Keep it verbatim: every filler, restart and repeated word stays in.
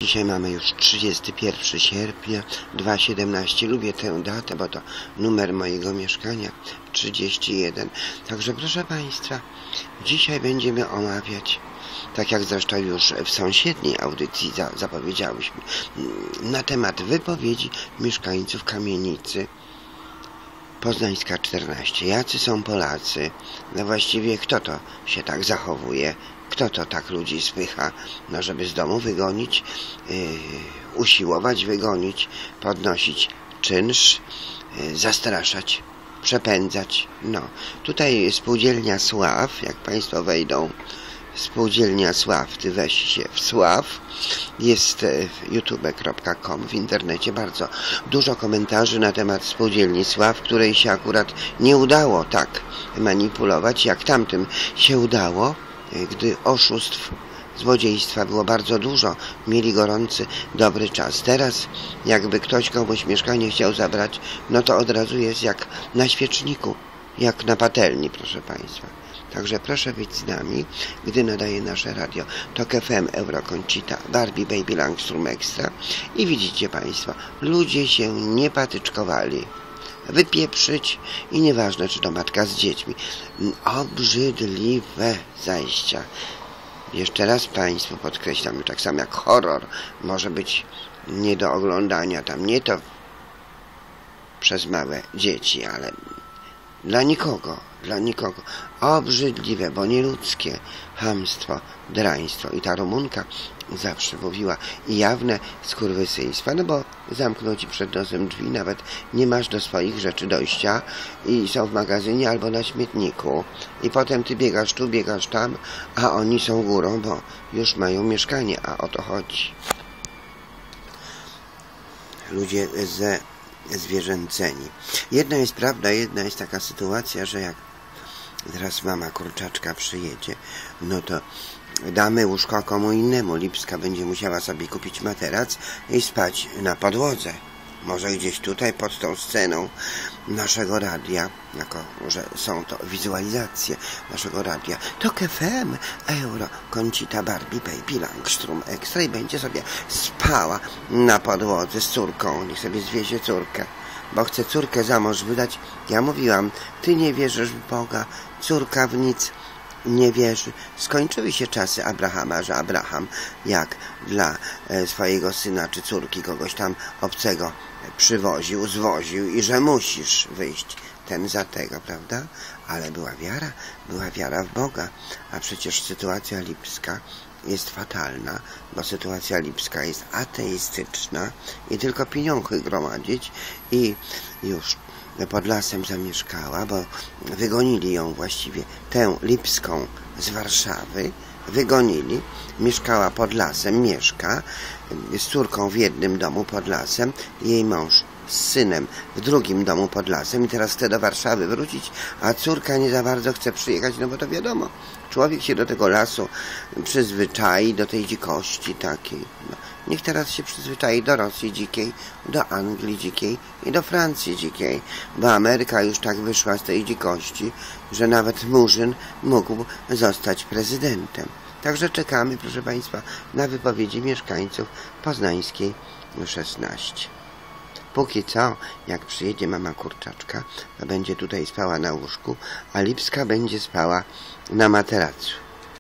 Dzisiaj mamy już trzydziestego pierwszego sierpnia dwa tysiące siedemnasty. Lubię tę datę, bo to numer mojego mieszkania trzydzieści jeden. Także proszę Państwa, dzisiaj będziemy omawiać, tak jak zresztą już w sąsiedniej audycji za, zapowiedziałyśmy, na temat wypowiedzi mieszkańców kamienicy Poznańska czternaście. Jacy są Polacy? No właściwie kto to się tak zachowuje? Kto to tak ludzi spycha, no żeby z domu wygonić, yy, usiłować wygonić, podnosić czynsz, yy, zastraszać, przepędzać. No, tutaj spółdzielnia Sław, jak Państwo wejdą, spółdzielnia Sław, ty weź się w Sław, jest youtube kropka com, w internecie bardzo dużo komentarzy na temat spółdzielni Sław, której się akurat nie udało tak manipulować, jak tamtym się udało, gdy oszustw, złodziejstwa było bardzo dużo, mieli gorący, dobry czas. Teraz jakby ktoś komuś mieszkanie chciał zabrać, no to od razu jest jak na świeczniku, jak na patelni, proszę Państwa. Także proszę być z nami, gdy nadaje nasze radio Tok F M, Eurokoncita, Barbie, Baby, Langstrom Extra. I widzicie Państwo, ludzie się nie patyczkowali. Wypieprzyć i nieważne, czy to matka z dziećmi. Obrzydliwe zajścia. Jeszcze raz Państwu podkreślam, tak samo jak horror może być nie do oglądania, tam nie to przez małe dzieci, ale dla nikogo, dla nikogo. Obrzydliwe, bo nieludzkie chamstwo, draństwo. I ta Rumunka zawsze mówiła i jawne skurwysyństwa, no bo zamknął ci przed nosem drzwi, nawet nie masz do swoich rzeczy dojścia i są w magazynie albo na śmietniku i potem ty biegasz tu, biegasz tam, a oni są górą, bo już mają mieszkanie, a o to chodzi. Ludzie ze zwierzęceni. Jedna jest prawda, jedna jest taka sytuacja, że jak teraz mama kurczaczka przyjedzie, no to damy łóżko komu innemu. Lipska będzie musiała sobie kupić materac i spać na podłodze. Może gdzieś tutaj pod tą sceną naszego radia, jako że są to wizualizacje naszego radia Tok F M, Euro, Koncita, Barbie, Baby, Langstrom Extra i będzie sobie spała na podłodze z córką. Niech sobie zwiezie córkę, bo chce córkę za mąż wydać. Ja mówiłam, ty nie wierzysz w Boga, córka w nic nie wierzy. Skończyły się czasy Abrahama, że Abraham jak dla e, swojego syna czy córki kogoś tam obcego przywoził, zwoził i że musisz wyjść ten za tego, prawda? Ale była wiara, była wiara w Boga, a przecież sytuacja lipska jest fatalna, bo sytuacja lipska jest ateistyczna i tylko pieniądze gromadzić i już pod lasem zamieszkała, bo wygonili ją właściwie, tę lipską z Warszawy, wygonili, mieszkała pod lasem, mieszka z córką w jednym domu pod lasem, jej mąż z synem w drugim domu pod lasem i teraz chce do Warszawy wrócić, a córka nie za bardzo chce przyjechać, no bo to wiadomo, człowiek się do tego lasu przyzwyczai, do tej dzikości takiej. No, niech teraz się przyzwyczai do Rosji dzikiej, do Anglii dzikiej i do Francji dzikiej, bo Ameryka już tak wyszła z tej dzikości, że nawet Murzyn mógł zostać prezydentem. Także czekamy, proszę Państwa, na wypowiedzi mieszkańców Poznańskiej szesnaście. Póki co, jak przyjedzie mama kurczaczka, to będzie tutaj spała na łóżku, a Lipska będzie spała na materacu.